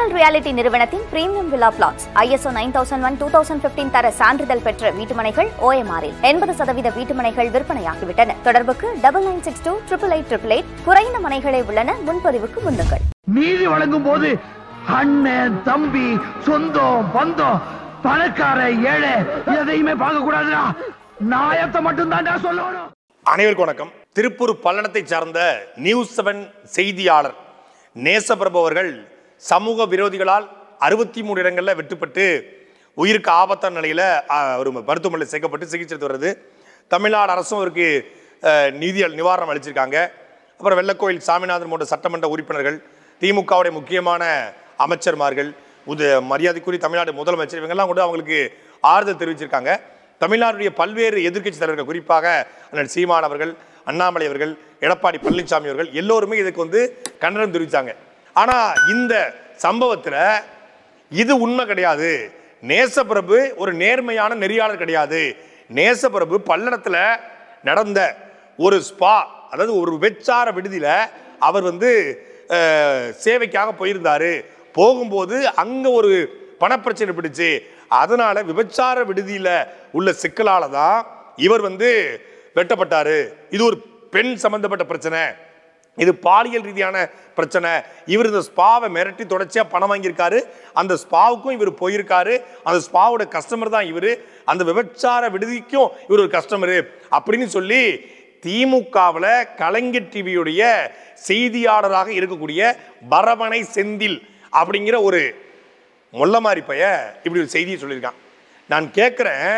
Mineral reality நிறுவனத்தின் premium villa flats ISO 9001-2015 தர சான்றிதழ் பெற்ற வீட்டுமனைகள் OMR-இல் 80% வீட்டுமனைகள் விற்பனையாகிவிட்டன. தொடர்புக்கு 9962888888. குறைந்த மனைகளே உள்ளன. முன்பதிவுக்கு முன்னுங்கள். நீதி வழங்கும் போது அண்ணன் தம்பி சொந்தம் பந்தம் பணக்கார ஏழை எதையுமே பார்க்க கூடாதுடா. நாயத்தை மட்டும் தான் சொல்லணும். அனைவருக்கும் வணக்கம். திருப்பூர் பல்லடத்தை சார்ந்த நியூஸ் 7 செய்தியாளர் நேசப்பிரபு அவர்கள் சமூக விரோதிகளால் 63 இடங்களில் வெட்டுப்பட்டு உயிருக்கு ஆபத்தான நிலையில் ஒரு மருத்துவமனையில் சேர்க்கப்பட்டு சிகிச்சை வருது. தமிழ்நாடு அரசும் அவருக்கு நிவாரணம் அளிச்சிருக்காங்க. அப்புறம் வெள்ளக்கோயில் சாமிநாதன் போன்ற சட்டமன்ற உறுப்பினர்கள், திமுகவுடைய முக்கியமான அமைச்சர்மார்கள், மரியாதைக்குரிய தமிழ்நாடு முதலமைச்சர் இவங்கெல்லாம் கூட அவங்களுக்கு ஆறுதல் தெரிவிச்சிருக்காங்க. தமிழ்நாடுடைய பல்வேறு எதிர்க்கட்சி தலைவர்கள், குறிப்பாக அண்ணன் சீமான் அவர்கள், அண்ணாமலை அவர்கள், எடப்பாடி பழனிசாமி அவர்கள் எல்லோருமே இதுக்கு கண்டனம் தெரிவித்தாங்க. ஆனால் இந்த சம்பவத்தில் இது உண்மை கிடையாது. நேசப்பிரபு ஒரு நேர்மையான நெறியாளர் கிடையாது. நேசப்பிரபு பல்லடத்தில் நடந்த ஒரு ஸ்பா, அதாவது ஒரு விபச்சார விடுதியில் அவர் சேவைக்காக போயிருந்தாரு. போகும்போது அங்கே ஒரு பணப்பிரச்சனை பிடிச்சு, அதனால விபச்சார விடுதியில் உள்ள சிக்கலால தான் இவர் வெட்டப்பட்டாரு. இது ஒரு பெண் சம்பந்தப்பட்ட பிரச்சனை, இது பாலியல் ரீதியான பிரச்சனை. இவர் இந்த ஸ்பாவை மிரட்டி தொடர்ச்சியா பணம் வாங்கியிருக்காரு. அந்த ஸ்பாவுக்கும் இவர் போயிருக்காரு. அந்த ஸ்பாவோட கஸ்டமர் தான் இவர். அந்த விபச்சார விடுதிக்கும் இவர் ஒரு கஸ்டமரு அப்படின்னு சொல்லி திமுகவில் கலைஞர் டிவியுடைய செய்தியாளராக இருக்கக்கூடிய பரவனை செந்தில் அப்படிங்கிற ஒரு மொல்லமாரி பைய இப்படி ஒரு செய்தியை சொல்லியிருக்கான். நான் கேட்குறேன்,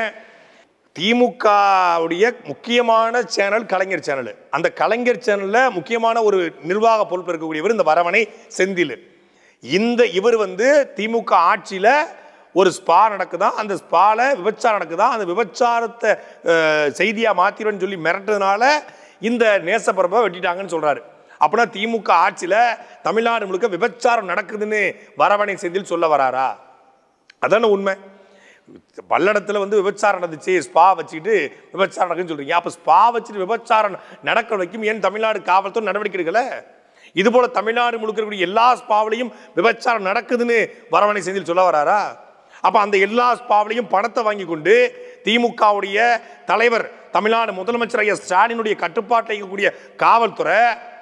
திமுகவுடைய முக்கியமான சேனல் கலைஞர் சேனல். அந்த கலைஞர் சேனலில் முக்கியமான ஒரு நிர்வாக பொறுப்பு இருக்கக்கூடியவர் இந்த வரவனை செந்தில். இவர் திமுக ஆட்சியில் ஒரு ஸ்பா நடக்குதான், அந்த ஸ்பால விபச்சாரம் நடக்குதான், அந்த விபச்சாரத்தை செய்தியாக மாற்றிடுவேன்னு சொல்லி மிரட்டுறதுனால இந்த நேசப்பிரபை வெட்டிட்டாங்கன்னு சொல்கிறாரு. அப்படின்னா திமுக ஆட்சியில் தமிழ்நாடு முழுக்க விபச்சாரம் நடக்குதுன்னு வரவனை செந்தில் சொல்ல வராரா? அதான உண்மை. பல்லடத்தில் விபச்சாரம் நடந்துச்சு, ஸ்பா வச்சுக்கிட்டு விபச்சாரம் நடக்குன்னு சொல்றீங்க. அப்போ ஸ்பா வச்சுட்டு விபச்சாரம் நடக்க வைக்கும் ஏன் தமிழ்நாடு காவல்துறை நடவடிக்கை எடுக்கல? இது போல தமிழ்நாடு முழுக்க இருக்கக்கூடிய எல்லா ஸ்பாவிலையும் விபச்சாரம் நடக்குதுன்னு வரவனை செந்தில் சொல்ல வராரா? அப்போ அந்த எல்லா ஸ்பாவிலையும் பணத்தை வாங்கி கொண்டு திமுகவுடைய தலைவர் தமிழ்நாடு முதலமைச்சர் ஐயா ஸ்டாலினுடைய கட்டுப்பாட்டில் இருக்கக்கூடிய காவல்துறை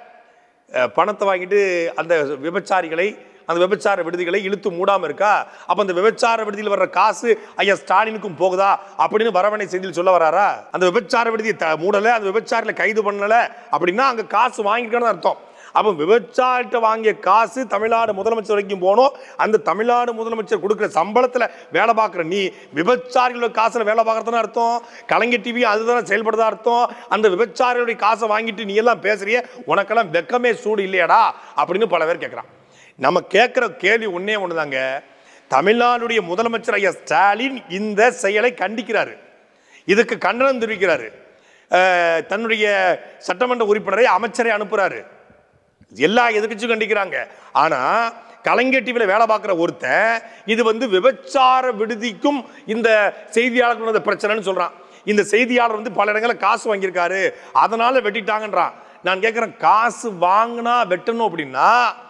பணத்தை வாங்கிட்டு அந்த விபச்சாரிகளை, அந்த விபச்சார விடுதிகளை இழுத்து மூடாம இருக்கா? அப்ப அந்த விபச்சார விடுதியில் வர்ற காசு ஐயா ஸ்டாலினுக்கும் போகுதா அப்படின்னு வரவனை செந்தில் சொல்ல வராரா? அந்த விபச்சார விடுதியை மூடல, அந்த விபச்சாரில கைது பண்ணல அப்படின்னா அங்க காசு வாங்கிக்கணும்னு அர்த்தம். அப்ப விபச்சாரிட்ட வாங்கிய காசு தமிழ்நாடு முதலமைச்சர் வரைக்கும் போனோம். அந்த தமிழ்நாடு முதலமைச்சர் கொடுக்குற சம்பளத்துல வேலை பார்க்குற நீ விபச்சாரிகளோட காசுல வேலை பார்க்கறதுன்னு அர்த்தம். கலைஞர் டிவி அதுதான் செயல்படுறதா அர்த்தம். அந்த விபச்சாரிகளுடைய காசை வாங்கிட்டு நீ எல்லாம் பேசுறிய, உனக்கெல்லாம் வெக்கமே சூடு இல்லையாடா அப்படின்னு பல பேர் கேட்கிறான். நம்ம கேட்கிற கேள்வி ஒன்னே ஒண்ணுதாங்க. தமிழ்நாடுடைய முதலமைச்சர் ஐயா ஸ்டாலின் இந்த செயலை கண்டிக்கிறாரு, இதுக்கு கண்டனம் தெரிவிக்கிறாரு. தன்னுடைய சட்டமன்ற உறுப்பினரை, அமைச்சரை அனுப்புறாரு. எல்லா எதிர்க்கட்சியும் கண்டிக்கிறாங்க. ஆனா கலைஞர் டிவியில வேலை பார்க்கிற ஒருத்தன் இது விபச்சார விடுதிக்கும் இந்த செய்தியாளர்கள் பிரச்சனைன்னு சொல்றான். இந்த செய்தியாளர் பல இடங்களில் காசு வாங்கியிருக்காரு, அதனால வெட்டிட்டாங்கன்றான். நான் கேட்கிறேன், காசு வாங்கினா வெட்டணும் அப்படின்னா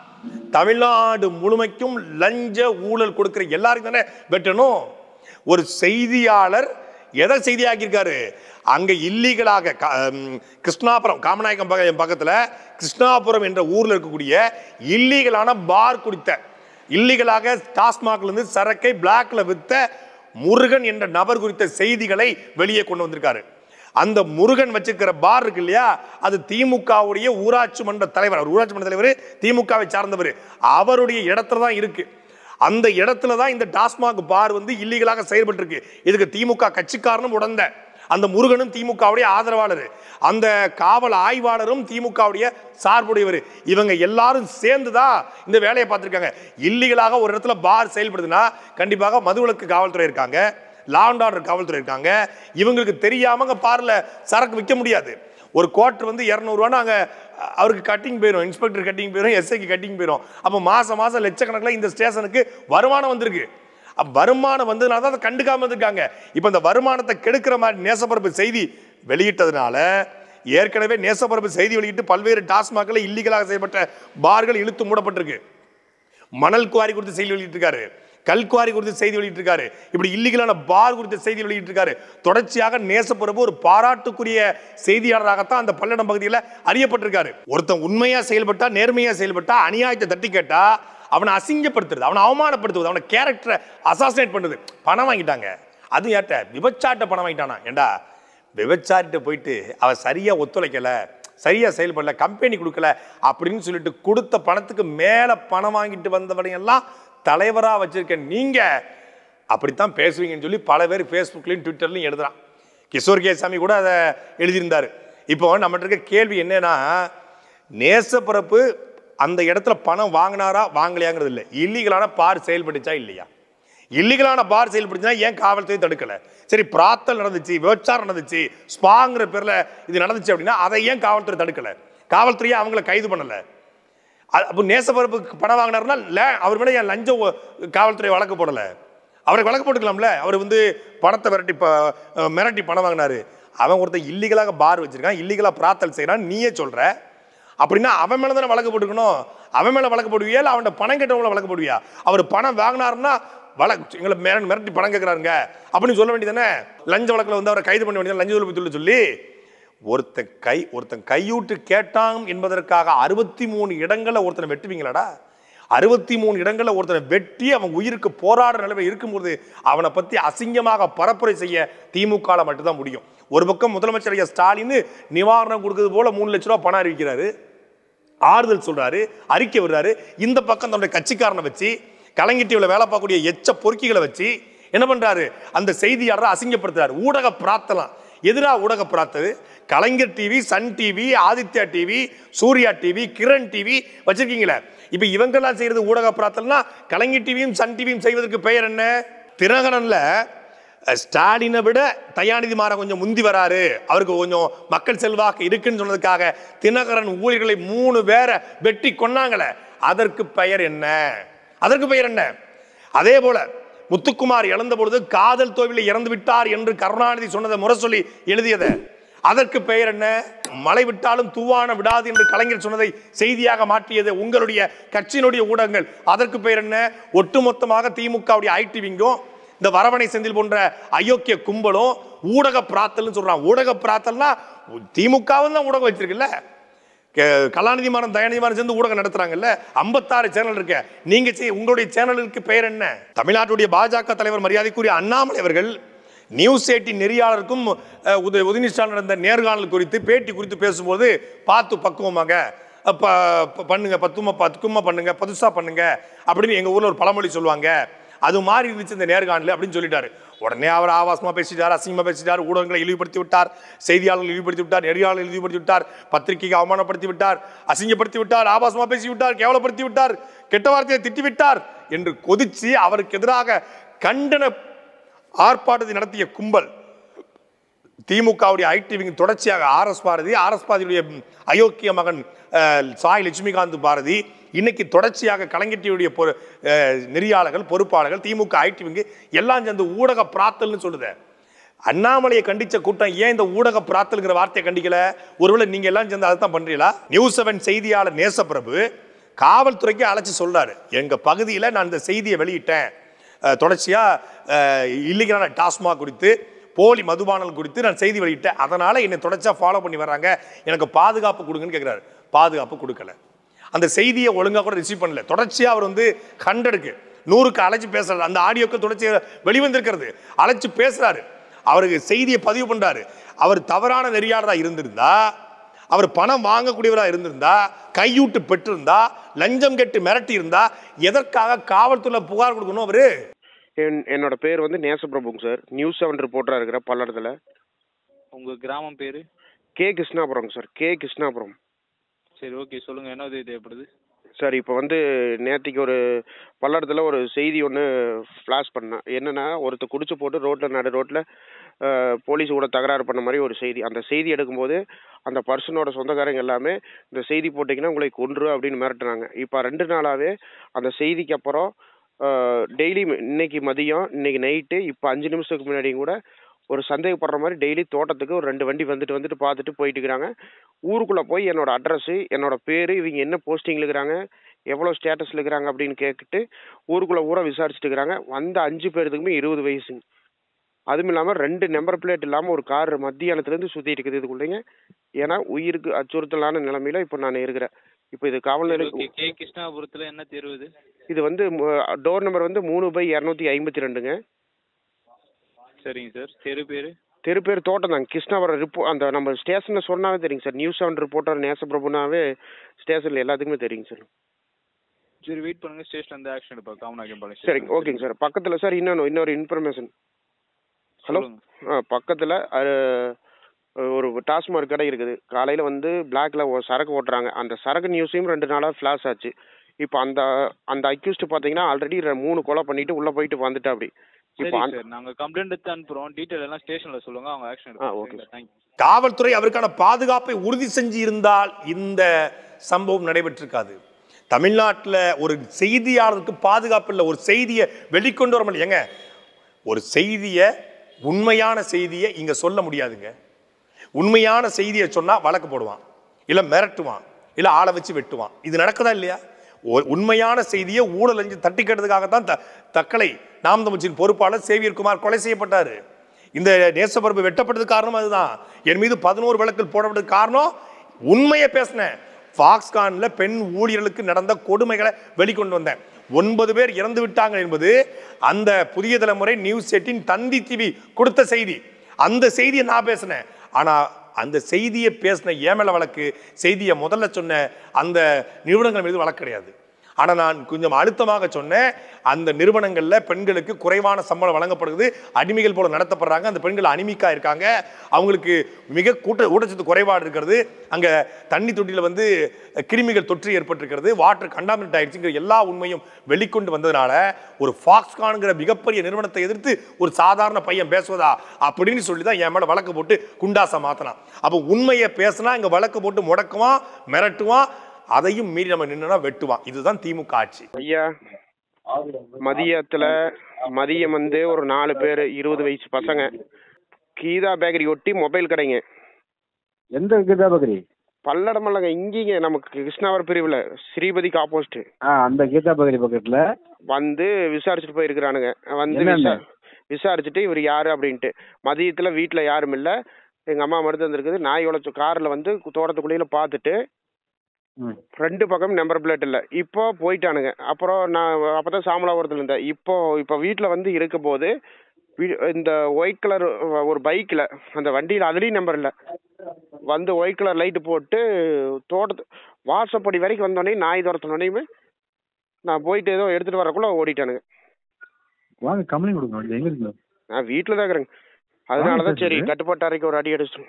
தமிழ்நாடு முழுமைக்கும் லஞ்ச ஊழல் கொடுக்கிற எல்லாருக்கும் தானே வெட்டணும். ஒரு செய்தியாளர் எதை செய்தியாக்கியிருக்காரு? அங்க இல்லீகலாக கிருஷ்ணாபுரம், காமநாயக்கம் பக்கத்துல கிருஷ்ணாபுரம் என்ற ஊர்ல இருக்கக்கூடிய இல்லீகலான பார் குடித்த, இல்லீகலாக டாஸ்மாக்ல இருந்து சரக்கை பிளாக்ல வித்த முருகன் என்ற நபர் குறித்த செய்திகளை வெளியே கொண்டு வந்திருக்காரு. அந்த முருகன் வச்சிருக்கிற பார் இருக்கு இல்லையா, அது திமுகவுடைய ஊராட்சி மன்ற தலைவர், அவர் ஊராட்சி மன்ற தலைவர் திமுகவை சார்ந்தவர், அவருடைய இடத்துல தான் இருக்கு. அந்த இடத்துல தான் இந்த டாஸ்மாக் பார் இல்லீகலாக செயல்பட்டு இருக்கு. இதுக்கு திமுக கட்சிக்காரனும் உடந்த, அந்த முருகனும் திமுகவுடைய ஆதரவாளர், அந்த காவல் ஆய்வாளரும் திமுகவுடைய சார்புடையவர். இவங்க எல்லாரும் சேர்ந்துதான் இந்த வேலையை பார்த்திருக்காங்க. இல்லீகலாக ஒரு இடத்துல பார் செயல்படுதுன்னா கண்டிப்பாக மதுவிலக்கு காவல்துறை இருக்காங்க, லா அண்ட் ஆர்டர் காவல்துறை இருக்காங்க. இவங்களுக்கு தெரியாம பார்ல சரக்கு விற்க முடியாது. ஒரு கோட்டர் 200 ரூபான்னு அங்கே அவருக்கு கட்டிங் போயிடும், இன்ஸ்பெக்டர் கட்டிங் போயிடும், எஸ்ஐக்கு கட்டிங் போயிடும். அப்போ மாசம் லட்சக்கணக்கில் இந்த ஸ்டேஷனுக்கு வருமானம் வந்திருக்கு. வருமானம் வந்ததுனால தான் அதை கண்டுக்காம இருந்திருக்காங்க. இப்போ இந்த வருமானத்தை கெடுக்கிற மாதிரி நேசப்பிரபு செய்தி வெளியிட்டதுனால, ஏற்கனவே நேசப்பிரபு செய்தி வெளியிட்டு பல்வேறு டாஸ்மாக்கள் இல்லீகலாக செய்யப்பட்ட பார்கள் இழுத்து மூடப்பட்டிருக்கு. மணல் குவாரி குறித்து செய்தி வெளியிட்டிருக்காரு, கல்குவாரி குறித்து செய்தி வெளியிட்டிருக்காரு, இப்படி இல்லீகலான பார் குறித்து செய்தி வெளியிட்டிருக்காரு. தொடர்ச்சியாக நேசப்பிரபு ஒரு பாராட்டுக்குரிய செய்தியாளராகத்தான் அந்த பல்லடம் பகுதியில் அறியப்பட்டிருக்காரு. ஒருத்தன் உண்மையா செயல்பட்டா, நேர்மையா செயல்பட்டா, அநியாயத்தை தட்டி கேட்டா அவனை அசிங்கப்படுத்துறது, அவனை அவமானப்படுத்துவது, அவனை கேரக்டரை அசாசினேட் பண்ணுறது. பணம் வாங்கிட்டாங்க. அது ஏட்ட விபச்சாட்ட பணம் வாங்கிட்டானா? ஏண்டா விபச்சாரிட்ட போயிட்டு அவன் சரியா ஒத்துழைக்கல, சரியா செயல்படல, கம்பெனி கொடுக்கல அப்படின்னு சொல்லிட்டு கொடுத்த பணத்துக்கு மேல பணம் வாங்கிட்டு வந்தவனையெல்லாம் தலைவரா வச்சிருக்க நீங்க அப்படித்தான் பேசுவீங்கன்னு சொல்லி பல பேர் ஃபேஸ்புக்லயும் ட்விட்டர்லயும் எழுதுறான். கிஷோர் கேசாமி கூட அதை எழுதியிருந்தாரு. இப்போ நம்மகிட்ட இருக்க கேள்வி என்னன்னா, நேசப்பிரபு அந்த இடத்துல பணம் வாங்கினாரா வாங்கலையாங்கிறது இல்லை, இல்லீகலான பார் செயல்பட்டுச்சா இல்லையா? இல்லீகலான பார் செயல்படுச்சுன்னா ஏன் காவல்துறை தடுக்கல? சரி, பிராத்தல் நடந்துச்சு, விபச்சாரம் நடந்துச்சு, ஸ்பாங்கிற பேர்ல இது நடந்துச்சு அப்படின்னா அதை ஏன் காவல்துறை தடுக்கல? காவல்துறையை அவங்கள கைது பண்ணல. அப்போ நேசப்பிரபுக்கு பணம் வாங்கினாருன்னா அவர் மேலே ஏன் லஞ்சம் காவல்துறை வழக்கு போடல? அவருக்கு வழக்கு போட்டுக்கலாம்ல. அவர் வந்து பணத்தை மிரட்டி பணம் வாங்கினாரு. அவன் ஒருத்தர் இல்லீகலாக பார் வச்சிருக்கான், இல்லீகலாக பிராத்தல் செய்யறான், நீயே சொல்ற. அப்படின்னா அவன் மேல தானே வழக்கு போட்டுக்கணும். அவன் மேல வழக்கு போடுவியா இல்லை அவன் பணம் கேட்டவங்கள வழக்கு போடுவியா? அவர் பணம் வாங்கினாருன்னா எங்களை மிரட்டி பணம் கேட்கிறாருங்க அப்படின்னு சொல்ல வேண்டியதானே? லஞ்ச வழக்கில் வந்து அவரை கைது பண்ண வேண்டியது, லஞ்ச ஒழிப்பு சொல்லி ஒருத்தன் கையூட்டு கேட்டான் என்பதற்காக 63 இடங்கள்ல ஒருத்தனை வெட்டுவீங்களாடா? 63 இடங்கள்ல ஒருத்தனை வெட்டி அவன் உயிருக்கு போராடுற நிலைமை இருக்கும்போது அவனை பத்தி அசிங்கமாக பரப்புரை செய்ய திமுக மட்டும்தான் முடியும். ஒரு பக்கம் முதலமைச்சர் ஐயா ஸ்டாலின் நிவாரணம் கொடுக்கிறது போல 3 லட்சம் ரூபாய் பணம் அறிவிக்கிறாரு, ஆறுதல் சொல்றாரு, அறிக்கை விடுறாரு. இந்த பக்கம் தன்னுடைய கட்சிக்காரனை வச்சு, கலைஞர் டிவியில் வேலை பார்க்கக்கூடிய எச்ச பொறுக்கிகளை வச்சு என்ன பண்றாரு? அந்த செய்தியாளரை அசிங்கப்படுத்துறாரு. ஊடக பிரார்த்தலாம் எதிராக ஊடக பிரார்த்தது. Kalaignar TV, Sun TV, Aditya TV, Surya TV, Kiran TV வச்சிருக்கீங்களே. இப்ப இவங்கெல்லாம் செய்யறது ஊடக பிரார்த்தனா. கலைஞர் டிவியும் சன் டிவியும் செய்வதற்கு பெயர் என்ன? தினகரன்ல ஸ்டாலினை விட தயாநிதி மாறன் கொஞ்சம் முந்தி வராரு, அவருக்கு கொஞ்சம் மக்கள் செல்வாக்கு இருக்குன்னு சொன்னதுக்காக தினகரன் ஊழியர்களை 3 பேரை வெட்டி கொன்னாங்களே, அதற்கு பெயர் என்ன? அதற்கு பெயர் என்ன? அதே போல முத்துக்குமார் இழந்த பொழுது காதல் தோல்வியில் இறந்து விட்டார் என்று கருணாநிதி சொன்னதை முரசொலி எழுதியது, அதற்கு பெயர் என்ன? மழை விட்டாலும் தூவான விடாது என்று கலைஞர் சொன்னதை செய்தியாக மாற்றியது உங்களுடைய கட்சியினுடைய ஊடகங்கள், அதற்கு பெயர் என்ன? ஒட்டுமொத்தமாக திமுகவுடைய ஐடிவிங்கும் இந்த வரவணை செந்தில் போன்ற அயோக்கிய கும்பலும் ஊடக பிராத்தல் சொல்றான். ஊடக பிராத்தல்னா திமுகவும் தான் ஊடகம் வச்சிருக்குல்ல. கலாநிதி மாறன், தயாநிதி மாறன் சேர்ந்து ஊடகம் நடத்துறாங்கல்ல. 56 சேனல் இருக்கு. நீங்க உங்களுடைய சேனலுக்கு பெயர் என்ன? தமிழ்நாட்டுடைய பாஜக தலைவர் மரியாதைக்குரிய அண்ணாமலை அவர்கள் நியூஸ் 18 நெறியாளருக்கும் உதயநிதி நடந்த நேர்காணல் குறித்து, பேட்டி குறித்து பேசும்போது பார்த்து பக்குவமாக பண்ணுங்க, பத்துமா பண்ணுங்க, பதுசா பண்ணுங்க அப்படின்னு எங்க ஊர்ல ஒரு பழமொழி சொல்லுவாங்க. அது மாதிரி இருந்துச்சு இந்த நேர்காணல் அப்படின்னு சொல்லிட்டாரு. உடனே அவர் ஆபாசமா பேசிட்டார், அசிங்கமா பேசிட்டார், ஊடகங்களை இழிவுபடுத்தி விட்டார், செய்தியாளர்கள் இழிவுபடுத்தி விட்டார், நெறியாளர்கள் இழிவுபடுத்தி விட்டார், பத்திரிகைக்கு அவமானப்படுத்தி விட்டார், அசிங்கப்படுத்தி விட்டார், ஆபாசமா பேசி விட்டார், கேவலப்படுத்தி விட்டார், கெட்ட வார்த்தையை திட்டி விட்டார் என்று கொதிச்சு அவருக்கு எதிராக கண்டன ஆர்ப்பாட்டத்தை நடத்திய கும்பல் திமுகவுடைய ஐடிவிங் தொடர்ச்சியாக ஆர்எஸ் பாரதியுடைய அயோக்கிய மகன் சாய் லட்சுமிகாந்த் பாரதி, இன்னைக்கு தொடர்ச்சியாக கலைஞர் டிவியுடைய நெறியாளர்கள், பொறுப்பாளர்கள், திமுக ஐடிவிங் எல்லாம் சேர்ந்து ஊடக பிராத்தல்னு சொல்லுது. அண்ணாமலையை கண்டிச்ச கூட்டம் ஏன் இந்த ஊடக பிராத்தல்ங்கிற வார்த்தையை கண்டிக்கல? ஒருவேளை நீங்க எல்லாம் சேர்ந்து அதை தான் பண்றீங்களா? நியூஸ் 7 செய்தியாளர் நேசப்பிரபு காவல்துறைக்கு அழைச்சி சொல்றாரு, எங்க பகுதியில் நான் இந்த செய்தியை வெளியிட்டேன், தொடர்ச்சியா இல்லீகலான டாஸ்மாக் குறித்து, போலி மதுபானல் குறித்து நான் செய்தி வெளியிட்டேன், அதனால என்னை தொடர்ச்சியா ஃபாலோ பண்ணி வர்றாங்க, எனக்கு பாதுகாப்பு கொடுங்கன்னு கேட்கிறாரு. பாதுகாப்பு கொடுக்கல. அந்த செய்தியை ஒழுங்கா கூட ரிசீவ் பண்ணல. தொடர்ச்சியா அவர் வந்து 100க்கு 100க்கு அழைச்சு பேசுறாரு. அந்த ஆடியோக்கள் தொடர்ச்சியாக வெளிவந்திருக்கிறது. அழைச்சு பேசுறாரு, அவருக்கு செய்தியை பதிவு பண்றாரு. அவர் தவறான நெறியாளராக இருந்திருந்தா, அவர் பணம் வாங்கக்கூடியவராக இருந்திருந்தா, கையூட்டு பெற்றிருந்தா, லஞ்சம் கெட்டு மிரட்டி இருந்தா எதற்காக காவல்துறை புகார் கொடுக்கணும்? அவரு என்னோட பேர் வந்து நேசப்பிரபுங்க சார். நியூஸ் 7 ரிப்போர்ட்டரா இருக்கிற பல்லடத்துல. உங்க கிராமம் பேரு? K Krishnapuram sir. K Krishnapuram. சரி, ஓகே, சொல்லுங்க, என்ன உதவி தேவைப்படுது? சார், இப்போ வந்து நேற்றுக்கு ஒரு பல்லடத்தில் ஒரு செய்தி ஒன்று ஃப்ளாஷ் பண்ணேன். என்னென்னா, ஒருத்தர் குடிச்சு போட்டு நடு ரோட்டில் போலீஸ் கூட தகராறு பண்ண மாதிரி ஒரு செய்தி. அந்த செய்தி எடுக்கும்போது அந்த பர்சனோட சொந்தக்காரங்க எல்லாமே இந்த செய்தி போட்டிங்கன்னா உங்களை கொன்று அப்படின்னு மிரட்டுனாங்க. இப்போ 2 நாளாகவே அந்த செய்திக்கு அப்புறம் டெய்லி இன்னைக்கு மதியம், இன்னைக்கு நைட்டு, இப்போ 5 நிமிஷத்துக்கு முன்னாடியும் கூட ஒரு சந்தேகப்படுற மாதிரி டெய்லி தோட்டத்துக்கு ஒரு 2 வண்டி வந்துட்டு பார்த்துட்டு போயிட்டு இருக்கிறாங்க. ஊருக்குள்ளே போய் என்னோட அட்ரஸு, என்னோட பேர், இவங்க என்ன போஸ்டிங்கில் இருக்கிறாங்க, எவ்வளோ ஸ்டேட்டஸில் இருக்கிறாங்க அப்படின்னு கேட்டுட்டு ஊருக்குள்ளே ஊரை விசாரிச்சுட்டு இருக்கிறாங்க. வந்த 5 பேருக்குமே 20 வயசுங்க. அதுவும் இல்லாமல் 2 நம்பர் பிளேட் இல்லாமல் ஒரு கார் மத்தியானத்துலேருந்து சுற்றிட்டு இருக்குது இதுக்குள்ளேங்க. ஏன்னா உயிருக்கு அச்சுறுத்தலான நிலைமையில இப்போ நான் இருக்கிறேன். இப்போ இது காவல் நிலையம் கே கிருஷ்ணாபுரத்தில் என்ன தெரு இது? இது வந்து டோர் நம்பர் வந்து 3/252ங்க. சரிங்க சார். தெரு பேர் தோட்டம் தாங்க. கிருஷ்ணாபுரம் அந்த நம்ம ஸ்டேஷனில் சொன்னாவே தெரியுங்க சார். நியூஸ் 7 ரிப்போர்ட்டர் நேசப்பிரபுனாவே ஸ்டேஷனில் எல்லாத்துக்குமே தெரியுங்க சார். சரி, வெயிட் பண்ணுங்க, ஸ்டேஷன்ல இருந்து ஆக்ஷன் எடுப்பா காமநாயக்கன். சரிங்க, ஓகேங்க சார். பக்கத்தில் சார் இன்னொரு இன்ஃபர்மேஷன். ஹலோ, பக்கத்தில் ஒரு டாஸ்மாக் கடை இருக்குது. காலையில் வந்து பிளாக்ல சரக்கு ஓட்டுறாங்க. அந்த சரக்கு நியூஸையும் 2 நாளாக ஃப்ளாஷ் ஆச்சு. இப்போ அந்த அக்யூஸ்ட் பார்த்தீங்கன்னா ஆல்ரெடி 3 கொலை பண்ணிட்டு உள்ளே போயிட்டு வந்துட்டா. அப்படி இப்போ நாங்கள் கம்ப்ளைண்ட் எடுத்து அனுப்புகிறோம். டீட்டெயில் எல்லாம் ஸ்டேஷனில் சொல்லுங்க, அவங்க ஆக்ஷன் எடுப்பாங்க. Okay, thank you. காவல்துறை அவருக்கான பாதுகாப்பை உறுதி செஞ்சு இருந்தால் இந்த சம்பவம் நடைபெற்றிருக்காது. தமிழ்நாட்டில் ஒரு செய்தியாளருக்கு பாதுகாப்பு இல்லை. ஒரு செய்தியை வெளிக்கொண்டு வர முடியல. ஒரு செய்தியை, உண்மையான செய்தியை இங்க சொல்ல முடியாதுங்க. உண்மையான செய்தியை சொன்னா வழக்கு போடுவான், இல்ல மிரட்டுவான், இல்ல ஆளை வச்சு வெட்டுவான். இது நடக்குதா இல்லையா? உண்மையான செய்தியை ஊழல் செஞ்சு தட்டி கேட்டதுக்காகத்தான் தக்கலை நாம் தமிழ்ச்சியின் பொறுப்பாளர் சேவியர் குமார் கொலை செய்யப்பட்டாரு. இந்த நேசப்பரப்பு வெட்டப்பட்டது காரணம் அதுதான். என் மீது 11 வழக்குகள் போடப்பட்டது காரணம் உண்மையை பேசினேன். ஃபாக்ஸ்கான்ல பெண் ஊழியர்களுக்கு நடந்த கொடுமைகளை வெளிக்கொண்டு வந்தேன். 9 பேர் இறந்து விட்டாங்க என்பது அந்த புதிய தலைமுறை நியூஸ் 18 தந்தி டிவி கொடுத்த செய்தி. அந்த செய்தியை நான் பேசினேன். ஆனா அந்த செய்தியை பேசின ஏமல வழக்கு, செய்தியை முதல்ல சொன்ன அந்த நிறுவனங்கள் மீது வழக்கு கிடையாது. ஆனா நான் கொஞ்சம் அழுத்தமாக சொன்னேன், அந்த நிறுவனங்கள்ல பெண்களுக்கு குறைவான சம்பளம் வழங்கப்படுகிறது, அடிமைகள் போல நடத்தப்படுறாங்க, அந்த பெண்கள் அனிமிக்கா இருக்காங்க, அவங்களுக்கு மிக ஊட்டச்சத்து குறைபாடு இருக்கிறது, அங்க தண்ணி தொட்டியில வந்து கிருமிகள் தொற்று ஏற்பட்டிருக்கிறது, வாட்டர் கண்டாமினேட் ஆயிடுச்சுங்கிற எல்லா உண்மையும் வெளிக்கொண்டு வந்ததுனால ஒரு ஃபாக்ஸ்கான்ங்கிற மிகப்பெரிய நிறுவனத்தை எதிர்த்து ஒரு சாதாரண பையன் பேசுவதா அப்படின்னு சொல்லி தான் என் மேல வழக்கு போட்டு குண்டாசா மாத்தலாம். அப்போ உண்மையை பேசினா இங்க வழக்கு போட்டு முடக்குவான், மிரட்டுவான், அதையும் மீறி நம்ம நின்னா வெட்டுவான். இதுதான் திமுக ஆட்சி. ஐயா, மதியம் வந்து ஒரு 4 பேர் 20 வயசு பசங்க கீதா பேக்கரி ஒட்டி மொபைல் கடைங்க. எந்த கீதா பேக்கரி? பல்லடமல்லங்க, இங்கீங்க நமக்கு கிருஷ்ணாவர் பிரிவுல ஸ்ரீபதிக்கு ஆப்போசிட். அந்த கீதா பேக்கரி பக்கத்துல வந்து விசாரிச்சுட்டு போயிருக்கிறானுங்க. வந்து விசாரிச்சுட்டு இவர் யாரு அப்படின்ட்டு. மதியத்துல வீட்டுல யாரும் இல்ல, எங்க அம்மா மருந்து வந்திருக்குது, நாய் உழைச்ச கார்ல வந்து தோட்டத்துக்குள்ள பார்த்துட்டு 2 பக்கம் நம்பர் பிளேட் இல்லை. இப்போ போயிட்டானுங்க. அப்புறம் நான் அப்பதான் சாமலாபுரத்துல இருந்தேன். இப்போ வீட்டில் வந்து இருக்க போது இந்த ஒயிட் கலர் ஒரு பைக்கில் அந்த வண்டியில் அதுலேயும் நம்பர் இல்லை, வந்து ஒயிட் கலர் லைட்டு போட்டு தோட்டத்து வாசப்படி வரைக்கும் வந்தோடனே நாய் துரத்தினோடனே நான் போயிட்டு ஏதோ எடுத்துகிட்டு வரக்குள்ள ஓடிட்டானுங்க. வாங்க கம்பெனி கொடுங்க. எங்க இருக்கு? நான் வீட்டில் தான் இருக்கிறேங்க. அதனாலதான் சரி கட்டுப்பாட்டு அறைக்கு ஒரு அடி அடிச்சிட்டோம்.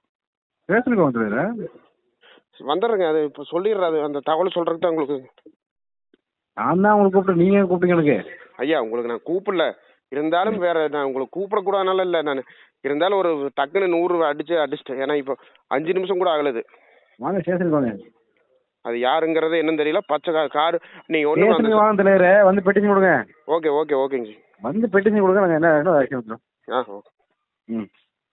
வந்துடுறேங்க. அது இப்போ சொல்லிடுறாரு, அந்த தகவல் சொல்றதுக்கு தான் உங்களுக்கு. நான் தான் உங்களுக்கு கூப்பிட்டு, நீங்க கூப்பிட்டீங்க எனக்கு. ஐயா, உங்களுக்கு நான் கூப்பிடல, இருந்தாலும் வேற நான் உங்களுக்கு கூப்பிடக்கூடாதுனால இல்லை. நான் இருந்தாலும் ஒரு டக்குன்னு 100 அடிச்சிட்டேன். ஏன்னா இப்போ 5 நிமிஷம் கூட ஆகலது. வாங்க ஸ்டேஷனுக்கு வாங்க. அது யாருங்கிறது என்னன்னு தெரியல. பச்சை கார். நீங்க ஒண்ணு வாங்க தலைவரே, வந்து பெட்டிஷன் கொடுங்க. ஓகேங்க. வந்து பெட்டிஷன் கொடுங்க, நாங்க என்ன ஆக்ஷன் எடுத்துறோம். ம்.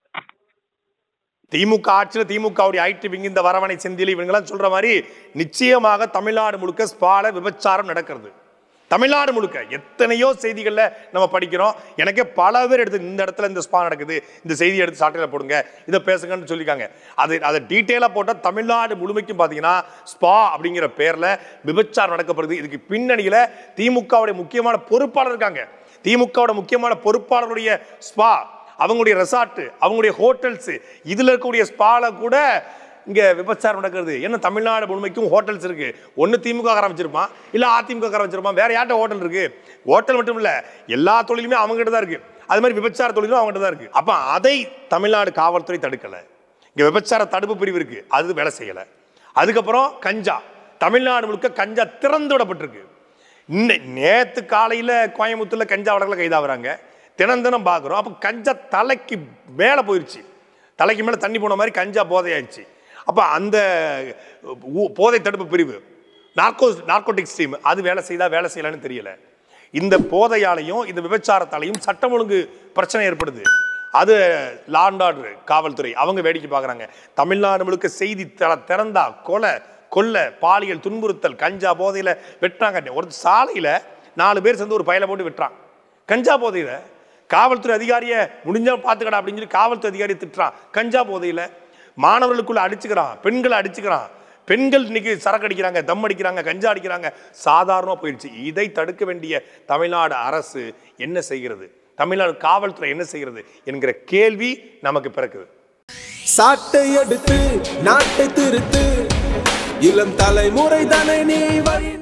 திமுக ஆட்சியில் திமுகவுடைய ஐடி விங் இந்த வரவணை செந்தில் இவங்கெல்லாம் சொல்ற மாதிரி நிச்சயமாக தமிழ்நாடு முழுக்க ஸ்பால விபச்சாரம் நடக்கிறது. தமிழ்நாடு முழுக்க எத்தனையோ செய்திகள்ல நம்ம படிக்கிறோம். எனக்கே பல பேர் எடுத்து இந்த இடத்துல இந்த ஸ்பா நடக்குது, இந்த செய்தி எடுத்து சாட்டையில போடுங்க, இதை பேசுங்கன்னு சொல்லியிருக்காங்க. அதை டீட்டெயிலா போட்டால் தமிழ்நாடு முழுமைக்கும் பார்த்தீங்கன்னா ஸ்பா அப்படிங்கிற பேர்ல விபச்சாரம் நடக்கப்படுது. இதுக்கு பின்னணியில திமுகவுடைய முக்கியமான பொறுப்பாளர் இருக்காங்க. திமுகவோட முக்கியமான பொறுப்பாளருடைய ஸ்பா, அவங்களுடைய ரெசார்ட், அவங்களுடைய ஹோட்டல்ஸ், இதுல இருக்கக்கூடிய ஸ்பால கூட இங்க விபச்சாரம் நடக்கிறது. என்ன தமிழ்நாடு முழுமைக்கும் ஹோட்டல்ஸ் இருக்கு. ஒன்னு திமுக காரன் வச்சிருப்பான், இல்ல அதிமுக காரன் வச்சிருப்பான், வேற யார்ட்ட ஹோட்டல் இருக்கு? ஹோட்டல் மட்டும் இல்ல, எல்லா தொழிலுமே அவங்க கிட்ட தான் இருக்கு. அது மாதிரி விபச்சார தொழிலும் அவங்க கிட்ட தான் இருக்கு. அப்ப அதை தமிழ்நாடு காவல்துறை தடுக்கல. இங்க விபச்சார தடுப்பு பிரிவு இருக்கு, அது வேலை செய்யல. அதுக்கப்புறம் கஞ்சா, தமிழ்நாடு முழுக்க கஞ்சா திறந்து விடப்பட்டிருக்கு. நேத்து காலையில கோயம்புத்தூர்ல கஞ்சா வழக்கில் கைதாகிறாங்க, தினம் பார்க்குறோம். அப்போ கஞ்சா தலைக்கு மேலே போயிடுச்சு, தலைக்கு மேலே தண்ணி போன மாதிரி கஞ்சா போதையாயிடுச்சு. அப்போ அந்த போதை தடுப்பு பிரிவு, நார்கோட்டிக்ஸ் டீம், அது வேலை செய்தா வேலை செய்யலான்னு தெரியல. இந்த போதையாலையும் இந்த விபச்சாரத்தாலையும் சட்டம் ஒழுங்கு பிரச்சனை ஏற்படுது. அது லா அண்ட் ஆர்டர் காவல்துறை அவங்க வேடிக்கை பார்க்குறாங்க. தமிழ்நாடு முழுக்க செய்தி திறந்தா கொலை கொல்லை, பாலியல் துன்புறுத்தல், கஞ்சா போதையில வெட்டுறாங்க. ஒரு சாலையில 4 பேர் சேர்ந்து ஒரு பையில போட்டு வெட்டுறான் கஞ்சா போதையில. காவல்துறை அதிகாரிய முடிஞ்சா பாத்துக்கடா அப்படின்னு சொல்லி காவல்துறை அதிகாரியை திட்டுறான் கஞ்சா போதையில. மாணவர்களுக்குள்ள அடிச்சுக்கிறான், பெண்களை அடிச்சுக்கிறான். பெண்கள் இன்னைக்கு சரக்கு அடிக்கிறாங்க, தம் அடிக்கிறாங்க, கஞ்சா அடிக்கிறாங்க, சாதாரணமா போயிடுச்சு. இதை தடுக்க வேண்டிய தமிழ்நாடு அரசு என்ன செய்கிறது, தமிழ்நாடு காவல்துறை என்ன செய்கிறது என்கிற கேள்வி நமக்கு பிறக்குது. சாட்டை எடுத்து நாட்டை திருத்து, இளம் தலைமுறை தானே நீ வழி